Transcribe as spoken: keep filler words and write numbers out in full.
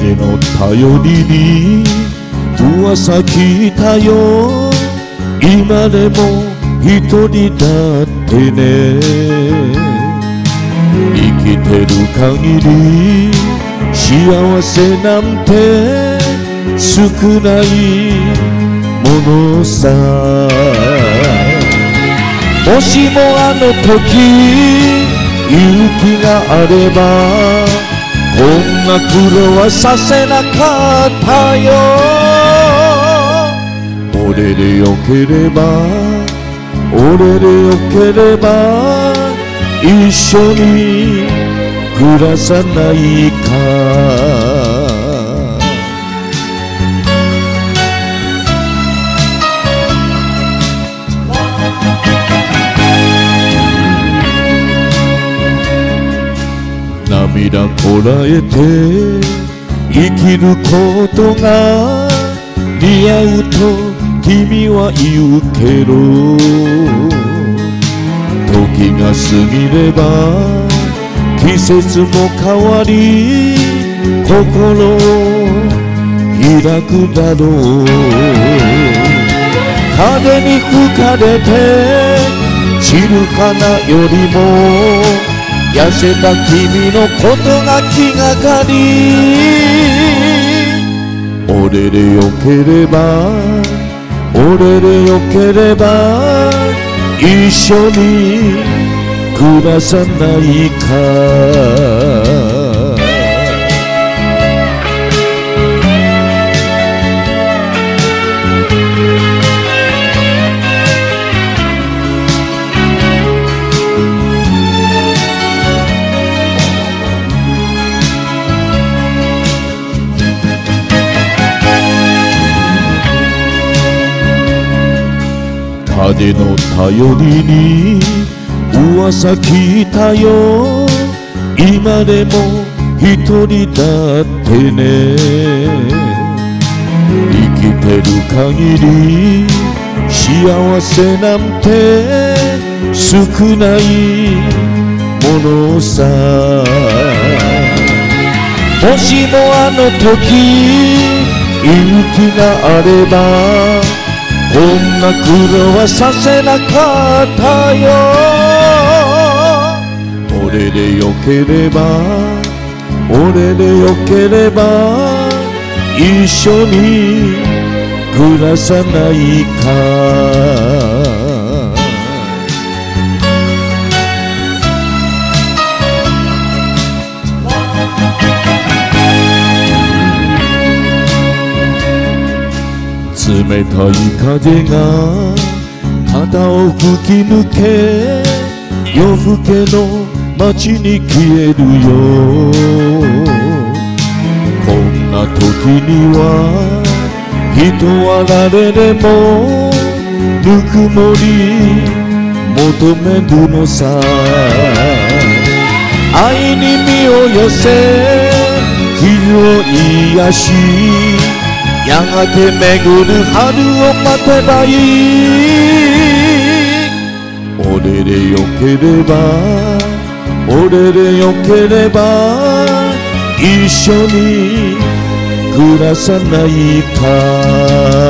風の頼りに噂聞いたよ。今でも一人だってね。生きてる限り幸せなんて少ないものさ。もしもあの時勇気があればこんな苦労はさせなかったよ。俺でよければ俺でよければ一緒に暮らさないか。涙こらえて生きることが似合うと君は言うけど、時が過ぎれば季節も変わり心を開くだろう。風に吹かれて散る花よりも痩せた君のことが気がかり。俺でよければ俺でよければ一緒に暮らさないか。風の頼りに噂聞いたよ。今でも一人だってね。生きてる限り幸せなんて少ないものさ。もしもあの時勇気があればこんな苦労はさせなかったよ。俺でよければ俺でよければ一緒に暮らさないか。冷たい風が肩を吹き抜け夜更けの街に消えるよ。こんな時には人は誰でもぬくもり求めるのさ。愛に身を寄せ傷を癒しやがて巡る春を待てばいい。俺でよければ俺でよければ一緒に暮らさないか。